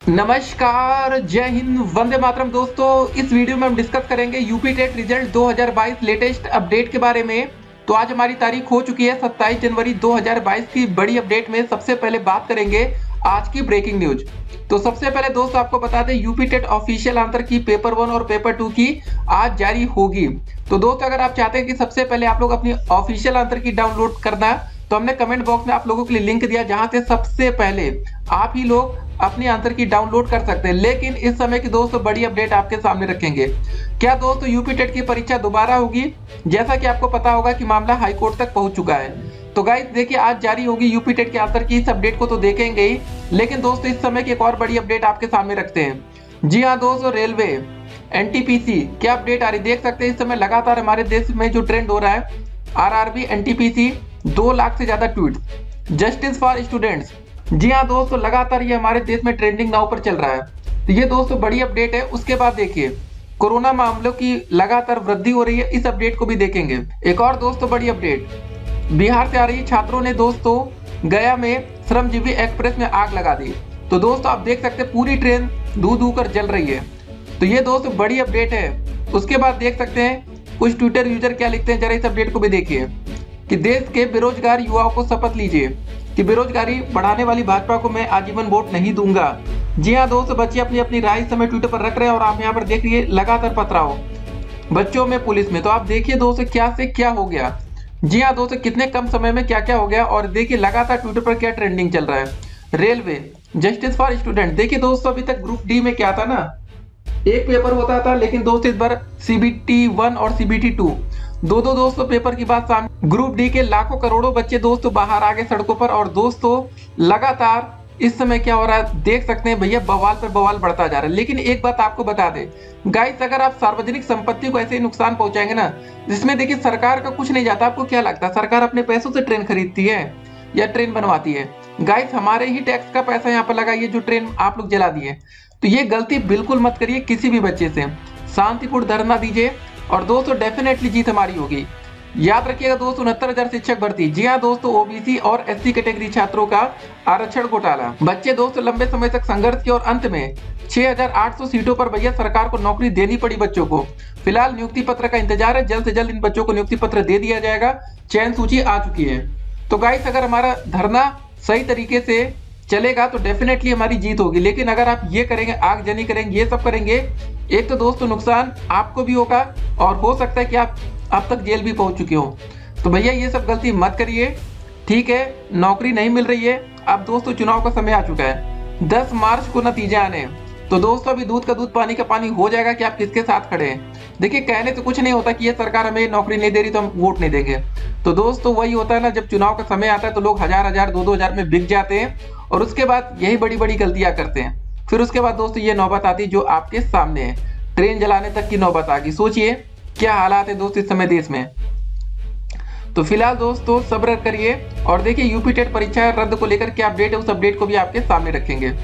नमस्कार, जय हिंद, वंदे मातरम। दोस्तों, इस वीडियो में हम डिस्कस करेंगे UP TET result 2022 latest update के बारे में। तो आज हमारी तारीख हो चुकी है 27 जनवरी 2022 की बड़ी अपडेट में सबसे पहले बात करेंगे आज की ब्रेकिंग न्यूज। तो सबसे पहले दोस्तों आपको बता दें, UP TET official answer key paper 1 और पेपर 2 की आज जारी होगी। तो दोस्तों अगर आप चाहते हैं कि सबसे पहले आप लोग अपनी ऑफिशियल आंसर की डाउनलोड करना, तो हमने कमेंट बॉक्स में आप लोगों के लिए लिंक दिया जहां से सबसे पहले आप ही लोग अपनी आंसर की डाउनलोड कर सकते हैं। लेकिन इस समय की दोस्तों बड़ी अपडेट आपके सामने रखेंगे। क्या दोस्तों यूपी टेट की परीक्षा दोबारा होगी? जैसा कि आपको पता होगा कि मामला हाईकोर्ट तक पहुंच चुका है। तो गाइस देखिए, आज जारी होगी यूपी टेट के आंसर की। इस अपडेट को तो देखेंगे ही, लेकिन दोस्तों इस समय की एक और बड़ी अपडेट आपके सामने रखते हैं। जी हाँ दोस्तों, रेलवे एनटीपीसी क्या अपडेट आ रही देख सकते हैं। इस समय लगातार हमारे देश में जो ट्रेंड हो रहा है, आरआरबी एनटीपीसी 2 लाख से ज्यादा ट्वीट, जस्टिस फॉर स्टूडेंट्स। जी हाँ दोस्तों, लगातार ये हमारे देश में ट्रेंडिंग नाउ पर चल रहा है। तो ये दोस्तों बड़ी अपडेट है। उसके बाद देखिए, कोरोना मामलों की लगातार वृद्धि हो रही है, इस अपडेट को भी देखेंगे। एक और दोस्तों बड़ी अपडेट, बिहार से आ रही छात्रों ने दोस्तों गया में श्रमजीवी एक्सप्रेस में आग लगा दी। तो दोस्तों आप देख सकते हैं पूरी ट्रेन धू धू कर जल रही है। तो ये दोस्तों बड़ी अपडेट है। उसके बाद देख सकते हैं कुछ ट्विटर यूजर क्या लिखते हैं, जरा इस अपडेट को भी देखिए कि देश के बेरोजगार युवाओं को शपथ लीजिए कि बेरोजगारी बढ़ाने वाली भाजपा को मैं आजीवन वोट नहीं दूंगा। जी हाँ दोस्तों, बच्चे अपनी अपनी राय इस समय ट्विटर पर रख रहे हैं और आप यहाँ पर देख रहिए लगातार पथराव बच्चों में, पुलिस में। तो आप देखिए दोस्तों क्या से क्या हो गया। जी हाँ दोस्तों, कितने कम समय में क्या क्या हो गया। और देखिए लगातार ट्विटर पर क्या ट्रेंडिंग चल रहा है। Railway justice for student. देखिए दोस्तों, अभी तक ग्रुप डी में क्या था ना, एक पेपर होता था, लेकिन दोस्तों इस बार सीबीटी 1 और सीबीटी 2 दो दोस्तों पेपर की बात सामने। ग्रुप डी के लाखों करोड़ों बच्चे दोस्तों बाहर आ गए सड़कों पर। और दोस्तों लगातार इस समय क्या हो रहा है देख सकते हैं भैया, बवाल पर बवाल बढ़ता जा रहा है। लेकिन एक बात आपको बता दें गाइस, अगर आप सार्वजनिक संपत्ति को ऐसे ही नुकसान पहुंचाएंगे ना, जिसमें देखिए सरकार का कुछ नहीं जाता। आपको क्या लगता है सरकार अपने पैसों से ट्रेन खरीदती है या ट्रेन बनवाती है? गाइस हमारे ही टैक्स का पैसा यहाँ पर लगा, ये जो ट्रेन आप लोग जला दिए। तो ये गलती बिल्कुल मत करिए किसी भी बच्चे से। शांतिपूर्ण धरना दीजिए और दोस्तों डेफिनेटली जीत हमारी होगी। याद रखिएगा दोस्तों, 69,000 शिक्षक भर्ती। जी हाँ दोस्तों, ओबीसी और एससी कैटेगरी छात्रों का आरक्षण घोटाला। बच्चे दोस्तों लंबे समय तक संघर्ष किए और अंत में 6,800 सीटों पर भैया सरकार को नौकरी देनी पड़ी बच्चों को। फिलहाल नियुक्ति पत्र का इंतजार है, जल्द से जल्द इन बच्चों को नियुक्ति पत्र दे दिया जाएगा। चयन सूची आ चुकी है। तो गाइस अगर हमारा धरना सही तरीके से चलेगा तो डेफिनेटली हमारी जीत होगी। लेकिन अगर आप ये करेंगे, आगजनी करेंगे, ये सब करेंगे, एक तो दोस्तों नुकसान आपको भी होगा और हो सकता है कि आप अब तक जेल भी पहुंच चुके हो। तो भैया ये सब गलती मत करिए, ठीक है। नौकरी नहीं मिल रही है, अब दोस्तों चुनाव का समय आ चुका है, 10 मार्च को नतीजे आने। तो दोस्तों अभी दूध का दूध पानी का पानी हो जाएगा कि आप किसके साथ खड़े हैं। देखिए कहने से कुछ नहीं होता कि ये सरकार हमें नौकरी नहीं दे रही तो हम वोट नहीं देंगे। तो दोस्तों वही होता है ना, जब चुनाव का समय आता है तो लोग 1,000 2-2 हजार में बिक जाते हैं और उसके बाद यही बड़ी बड़ी गलतियां करते हैं। फिर उसके बाद दोस्तों ये नौबत आती जो आपके सामने है, ट्रेन जलाने तक की नौबत आ गई। सोचिए क्या हालात है दोस्तों इस समय देश में। तो फिलहाल दोस्तों सब्र करिए और देखिए यूपी टेट परीक्षा रद्द को लेकर क्या अपडेट है, उस अपडेट को भी आपके सामने रखेंगे।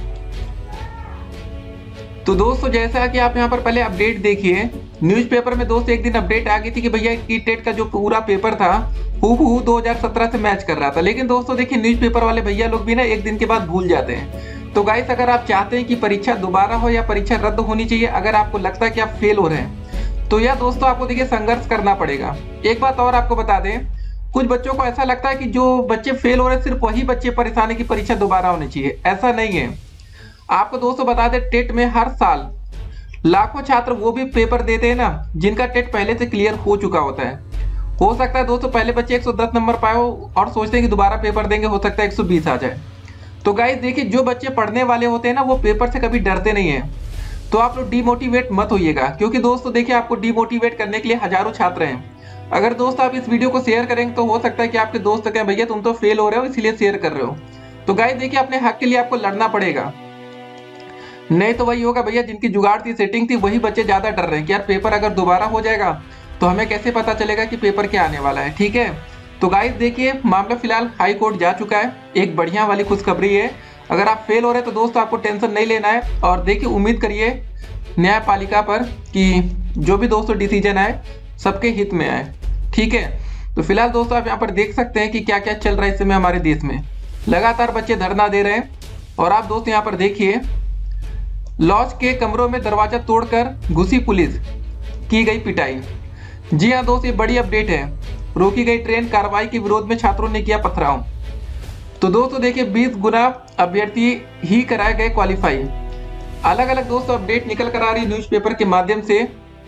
तो दोस्तों जैसा कि आप यहाँ पर पहले अपडेट देखिए, न्यूज़पेपर में दोस्तों एक दिन अपडेट आ गई थी कि भैया की टेट का जो पूरा पेपर था हूबहू 2017 से मैच कर रहा था। लेकिन दोस्तों देखिए न्यूज़पेपर वाले भैया लोग भी ना एक दिन के बाद भूल जाते हैं। तो गाइस अगर आप चाहते हैं कि परीक्षा दोबारा हो या परीक्षा रद्द होनी चाहिए, अगर आपको लगता है कि आप फेल हो रहे हैं, तो यह दोस्तों आपको देखिए संघर्ष करना पड़ेगा। एक बात और आपको बता दें, कुछ बच्चों को ऐसा लगता है कि जो बच्चे फेल हो रहे हैं सिर्फ वही बच्चे परेशान है कि परीक्षा दोबारा होनी चाहिए। ऐसा नहीं है। आपको दोस्तों बता दें, टेट में हर साल लाखों छात्र वो भी पेपर देते हैं ना जिनका टेट पहले से क्लियर हो चुका होता है। हो सकता है दोस्तों पहले बच्चे 110 नंबर पाए हो और सोचते हैं कि दोबारा पेपर देंगे, हो सकता है 120 आ जाए। तो गाइस देखिए, जो बच्चे पढ़ने वाले होते हैं ना वो पेपर से कभी डरते नहीं है। तो आप लोग डिमोटिवेट मत होइएगा, क्योंकि दोस्तों देखिए आपको डिमोटिवेट करने के लिए हजारों छात्र हैं। अगर दोस्त आप इस वीडियो को शेयर करेंगे तो हो सकता है कि आपके दोस्त कहें भैया तुम तो फेल हो रहे हो इसलिए शेयर कर रहे हो। तो गाइस देखिए अपने हक के लिए आपको लड़ना पड़ेगा, नहीं तो वही होगा भैया जिनकी जुगाड़ थी, सेटिंग थी, वही बच्चे ज्यादा डर रहे हैं कि यार पेपर अगर दोबारा हो जाएगा तो हमें कैसे पता चलेगा कि पेपर क्या आने वाला है, ठीक है। तो गाइस देखिए मामला फिलहाल हाई कोर्ट जा चुका है। एक बढ़िया वाली खुशखबरी है, अगर आप फेल हो रहे हैं तो दोस्तों आपको टेंशन नहीं लेना है। और देखिए उम्मीद करिए न्यायपालिका पर कि जो भी दोस्तों डिसीजन आए सबके हित में आए, ठीक है। तो फिलहाल दोस्तों आप यहाँ पर देख सकते हैं कि क्या क्या चल रहा है इस समय हमारे देश में। लगातार बच्चे धरना दे रहे हैं और आप दोस्त यहाँ पर देखिए लॉज के कमरों में दरवाजा तोड़कर घुसी पुलिस, की गई पिटाई। जी हाँ दोस्त, ये बड़ी अपडेट है। रोकी गई ट्रेन, कार्रवाई के विरोध में छात्रों ने किया पथराव। तो दोस्तों देखिए 20 गुना अभ्यर्थी ही कराए गए क्वालिफाई। अलग अलग दोस्तों अपडेट निकल कर आ रही न्यूज़पेपर के माध्यम से।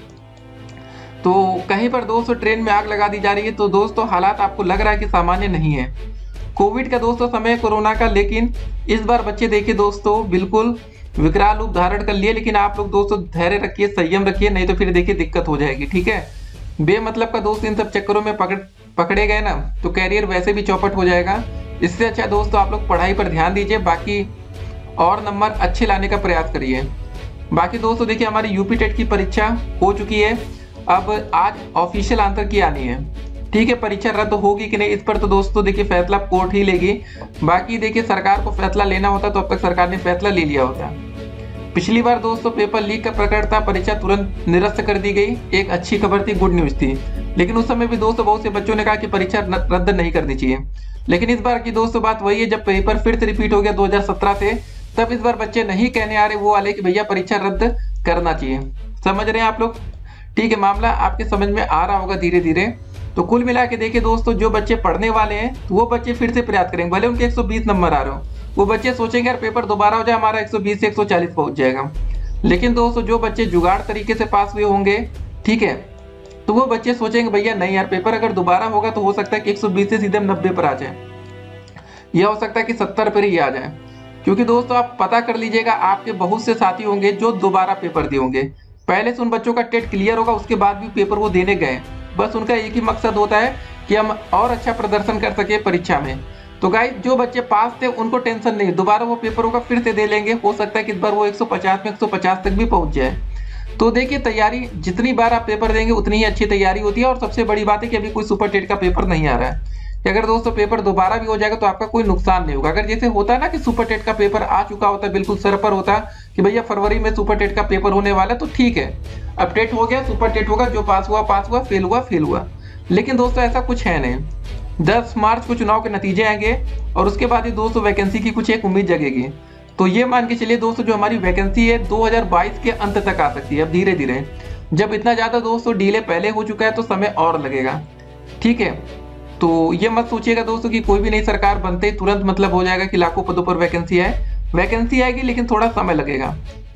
तो कहीं पर दोस्तों ट्रेन में आग लगा दी जा रही है। तो दोस्तों हालात आपको लग रहा है कि सामान्य नहीं है। कोविड का दोस्तों समय, कोरोना का, लेकिन इस बार बच्चे देखिए दोस्तों बिल्कुल विकराल रूप धारण कर लिए। लेकिन आप लोग दोस्तों धैर्य रखिए, संयम रखिए, नहीं तो फिर देखिए दिक्कत हो जाएगी। ठीक है, बेमतलब का दोस्त इन सब चक्करों में पकड़े गए ना तो कैरियर वैसे भी चौपट हो जाएगा। इससे अच्छा दोस्तों आप लोग पढ़ाई पर ध्यान दीजिए, बाकी और नंबर अच्छे लाने का प्रयास करिए। बाकी दोस्तों देखिए हमारी यूपी टेट की परीक्षा हो चुकी है। अब आज ऑफिशियल आंसर की आनी है। ठीक है, परीक्षा रद्द होगी कि नहीं इस पर तो दोस्तों देखिए फैसला कोर्ट ही लेगी। बाकी देखिए सरकार को फैसला लेना होता तो अब तक सरकार ने फैसला ले लिया होता। पिछली बार दोस्तों पेपर लीक का प्रकरण था, परीक्षा तुरंत निरस्त कर दी गई। एक अच्छी खबर थी, गुड न्यूज थी। लेकिन उस समय भी दोस्तों बहुत से बच्चों ने कहा कि परीक्षा रद्द नहीं करनी चाहिए। लेकिन इस बार की दोस्तों बात वही है, जब पेपर फिर से रिपीट हो गया 2017 से, तब इस बार बच्चे नहीं कहने आ रहे वो वाले कि भैया परीक्षा रद्द करना चाहिए। समझ रहे हैं आप लोग? ठीक है, मामला आपके समझ में आ रहा होगा धीरे धीरे। तो कुल मिला के देखिए दोस्तों जो बच्चे पढ़ने वाले हैं तो वो बच्चे फिर से प्रयास करेंगे, भले उनके 120 नंबर आ रहे हो। वो बच्चे सोचेंगे यार पेपर दोबारा हो जाए, हमारा 120 से 140 पहुंच जाएगा। लेकिन दोस्तों जो बच्चे जुगाड़ तरीके से पास हुए होंगे, ठीक है, तो वो बच्चे सोचेंगे भैया नहीं यार पेपर अगर दोबारा होगा तो हो सकता है कि 120 से सीधे 90 पर आ जाए, यह हो सकता है कि 70 पर ही आ जाए। क्योंकि दोस्तों आप पता कर लीजिएगा, आपके बहुत से साथी होंगे जो दोबारा पेपर दिए होंगे। पहले से उन बच्चों का टेट क्लियर होगा, उसके बाद भी पेपर वो देने गए। बस उनका एक ही मकसद होता है कि हम और अच्छा प्रदर्शन कर सके परीक्षा में। तो गाइस जो बच्चे पास थे उनको टेंशन नहीं, दोबारा वो पेपर होगा फिर से दे लेंगे। हो सकता है कि इस बार वो 150 में 150 तक भी पहुंच जाए। तो देखिए तैयारी जितनी बार आप पेपर देंगे उतनी ही अच्छी तैयारी होती है। और सबसे बड़ी बात है कि अभी कोई सुपर टेट का पेपर नहीं आ रहा है कि अगर दोस्तों पेपर दोबारा भी हो जाएगा तो आपका कोई नुकसान नहीं होगा। अगर जैसे होता है ना कि सुपर टेट का पेपर आ चुका होता है, बिल्कुल सर पर होता कि भैया फरवरी में सुपर टेट का पेपर होने वाला, तो ठीक है अपडेट हो गया, सुपर टेट होगा, जो पास हुआ पास हुआ, फेल हुआ फेल हुआ। लेकिन दोस्तों ऐसा कुछ है नहीं। 10 मार्च को चुनाव के नतीजे आएंगे और उसके बाद ही दोस्तों वैकेंसी की कुछ एक उम्मीद जगेगी। तो ये मान के चलिए दोस्तों जो हमारी वैकेंसी है 2022 के अंत तक आ सकती है। अब धीरे धीरे, जब इतना ज्यादा दोस्तों डिले पहले हो चुका है तो समय और लगेगा। ठीक है, तो ये मत सोचिएगा दोस्तों कि कोई भी नई सरकार बनते ही तुरंत मतलब हो जाएगा कि लाखों पदों पर वैकेंसी है। वैकेंसी आएगी लेकिन थोड़ा समय लगेगा।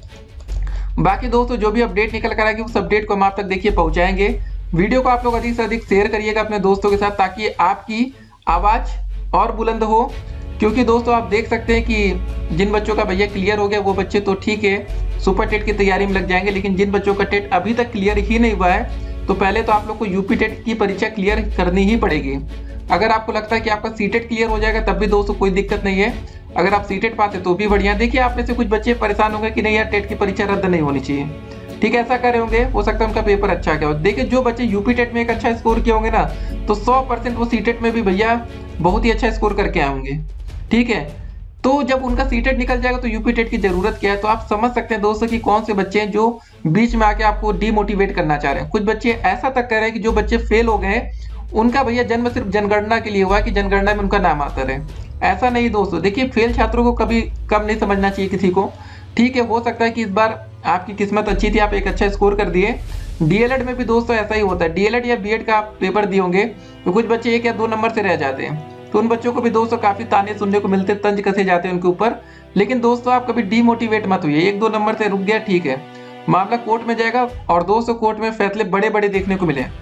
बाकी दोस्तों जो भी अपडेट निकल कर आएगी उस अपडेट को हम आप तक देखिए पहुंचाएंगे। वीडियो को आप लोग अधिक से अधिक शेयर करिएगा अपने दोस्तों के साथ, ताकि आपकी आवाज और बुलंद हो। क्योंकि दोस्तों आप देख सकते हैं कि जिन बच्चों का भैया क्लियर हो गया वो बच्चे तो ठीक है सुपर टेट की तैयारी में लग जाएंगे, लेकिन जिन बच्चों का टेट अभी तक क्लियर ही नहीं हुआ है तो पहले तो आप लोग को यूपी टेट की परीक्षा क्लियर करनी ही पड़ेगी। अगर आपको लगता है कि आपका सीटेट क्लियर हो जाएगा तब भी दोस्तों कोई दिक्कत नहीं है। अगर आप सीटेट पाते तो भी बढ़िया। देखिए आप में से कुछ बच्चे परेशान होंगे कि नहीं यार टेट की परीक्षा रद्द नहीं होनी चाहिए। ठीक है, ऐसा कर रहे होंगे, हो सकता है उनका पेपर अच्छा गया हो। देखिए जो बच्चे यूपी टेट में एक अच्छा स्कोर किए होंगे ना तो 100% वो सीटेट में भी भैया बहुत ही अच्छा स्कोर करके आए होंगे। ठीक है, तो जब उनका सीटेट निकल जाएगा तो यूपी टेट की जरूरत क्या है। तो आप समझ सकते हैं दोस्तों कि कौन से बच्चे हैं जो बीच में आके आपको डिमोटिवेट करना चाह रहे हैं। कुछ बच्चे ऐसा तक कर रहे हैं कि जो बच्चे फेल हो गए उनका भैया जन्म सिर्फ जनगणना के लिए हुआ कि जनगणना में उनका नाम आता रहे। ऐसा नहीं दोस्तों, देखिए फेल छात्रों को कभी कम नहीं समझना चाहिए किसी को। ठीक है, हो सकता है कि इस बार आपकी किस्मत अच्छी थी, आप एक अच्छा स्कोर कर दिए। डीएलएड में भी दोस्तों ऐसा ही होता है। डीएलएड या बीएड का आप पेपर दिए होंगे तो कुछ बच्चे 1 या 2 नंबर से रह जाते हैं, तो उन बच्चों को भी दोस्तों काफी ताने सुनने को मिलते, तंज कसे जाते हैं उनके ऊपर। लेकिन दोस्तों आप कभी डीमोटिवेट मत हुई। 1-2 नंबर से रुक गया ठीक है, मामला कोर्ट में जाएगा और दोस्तों कोर्ट में फैसले बड़े बड़े देखने को मिले।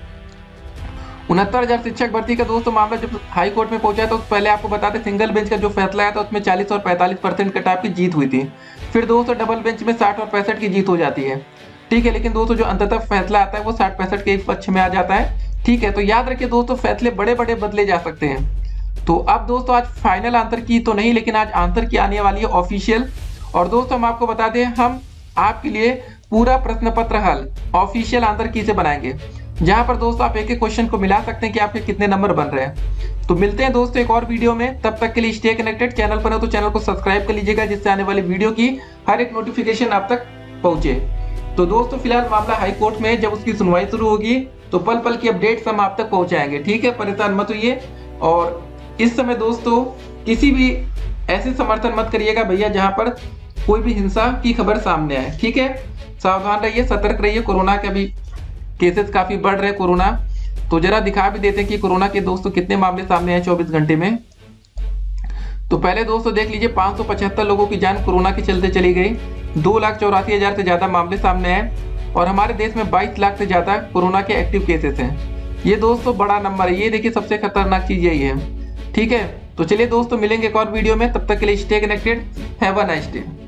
69,000 शिक्षक भर्ती का दोस्तों मामला जब हाई कोर्ट में पहुंचा तो पहले आपको बताते सिंगल बेंच का जो फैसला आया था उसमें 40 और 45% कट ऑफ की जीत हुई थी। फिर दोस्तों डबल बेंच में 60 और 65 की जीत हो जाती है। ठीक है, लेकिन दोस्तों जो अंततः फैसला आता है वो 60-65 के पक्ष में आ जाता है। ठीक है, तो याद रखिए दोस्तों फैसले बड़े बड़े बदले जा सकते हैं। तो अब दोस्तों आज फाइनल आंसर की तो नहीं, लेकिन आज आंसर की आने वाली है ऑफिशियल। और दोस्तों हम आपको बता दें, हम आपके लिए पूरा प्रश्न पत्र हल ऑफिशियल आंसर की से बनाएंगे, जहां पर दोस्तों आप एक एक क्वेश्चन को मिला सकते हैं कि आपके कितने नंबर बन रहे हैं। तो मिलते हैं दोस्तों एक और वीडियो में, तब तक के लिए स्टे कनेक्टेड। चैनल पर हो तो चैनल को सब्सक्राइब कर लीजिएगा, जिससे आने वाली वीडियो की हर एक नोटिफिकेशन आप तक पहुंचे। तो दोस्तों फिलहाल मामला हाई कोर्ट में, जब उसकी सुनवाई शुरू होगी तो पल पल की अपडेट्स हम आप तक पहुंचाएंगे। ठीक है, परेशान मत होइए। और इस समय दोस्तों किसी भी ऐसे समर्थन मत करिएगा भैया जहां पर कोई भी हिंसा की खबर सामने आए। ठीक है, सावधान रहिए, सतर्क रहिए। कोरोना के अभी केसेस काफी बढ़ रहे हैं कोरोना। तो जरा दिखा भी देते हैं कि कोरोना के दोस्तों कितने मामले सामने आए 24 घंटे में। तो पहले दोस्तों देख लीजिए, 575 लोगों की जान कोरोना के चलते चली गई, 2,84,000 से ज्यादा मामले सामने आए और हमारे देश में 22 लाख से ज्यादा कोरोना के एक्टिव केसेस हैं। ये दोस्तों बड़ा नंबर है, ये देखिए सबसे खतरनाक चीज यही है। ठीक है, तो चलिए दोस्तों मिलेंगे एक और वीडियो में, तब तक के लिए stay connected, have a nice day.